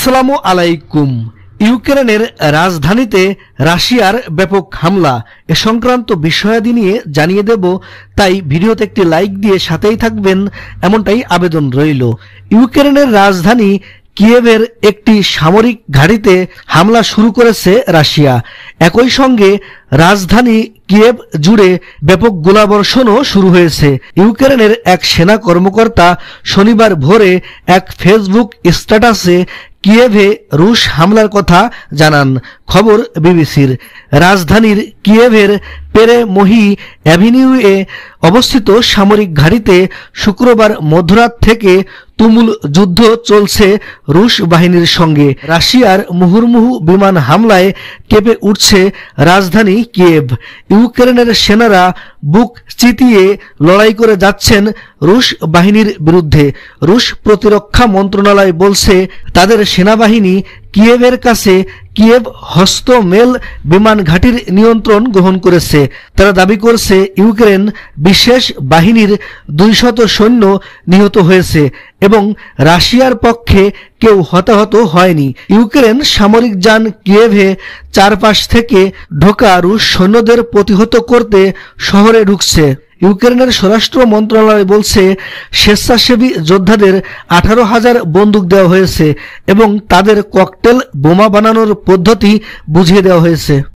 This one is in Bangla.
আসসালামু আলাইকুম। ইউক্রেনের রাজধানীতে রাশিয়ার ব্যাপক হামলা এ সংক্রান্ত বিষয়াদি নিয়ে জানিয়ে দেব, তাই ভিডিওতে একটি লাইক দিয়ে সাথেই থাকবেন এমনটাই আবেদন রইল। ইউক্রেনের রাজধানী কিয়েভের একটি সামরিক ঘাঁটিতে হামলা শুরু করেছে রাশিয়া। একই সঙ্গে রাজধানী কিয়েভ জুড়ে ব্যাপক গোলাবর্ষণও শুরু হয়েছে। ইউক্রেনের এক সেনা কর্মকর্তা শনিবার ভোরে এক ফেসবুক স্ট্যাটাসে কিয়েভে রুশ হামলার কথা জানান। খবর বিবিসির। রাজধানীর কিয়েভের পেরেমোহি অ্যাভিনিউয়ে অবস্থিত সামরিক ঘাঁটিতে শুক্রবার মধ্যরাত থেকে তুমুল যুদ্ধ চলছে রুশ বাহিনীর সঙ্গে। রাশিয়ার মুহুর্মুহু বিমান হামলায় কেঁপে উঠছে রাজধানী কিয়েভ। ইউক্রেনের সেনারা বুক চিতিয়ে লড়াই করে যাচ্ছেন রুশ বাহিনীর বিরুদ্ধে। রুশ প্রতিরক্ষা মন্ত্রণালয় বলছে, তাদের সেনাবাহিনী কিয়েভের কাছে কিয়েভ হস্তমেল বিমান ঘাঁটির নিয়ন্ত্রণ গ্রহণ করেছে। তারা দাবি করছে ইউক্রেন বিশেষ বাহিনীর 200 সৈন্য নিহত হয়েছে এবং রাশিয়ার পক্ষে কেউ হতাহত হয়নি। ইউক্রেন সামরিক যান কিয়েভে চারপাশ থেকে ঢোকা রুশ সৈন্যদের প্রতিহত করতে শহরে ঢুকছে। ইউক্রেনের স্বরাষ্ট্র মন্ত্রণালয় বলছে, স্বেচ্ছাসেবী যোদ্ধাদের 18,000 বন্দুক দেওয়া হয়েছে এবং তাদের ককটেল বোমা বানানোর পদ্ধতি বুঝিয়ে দেওয়া হয়েছে।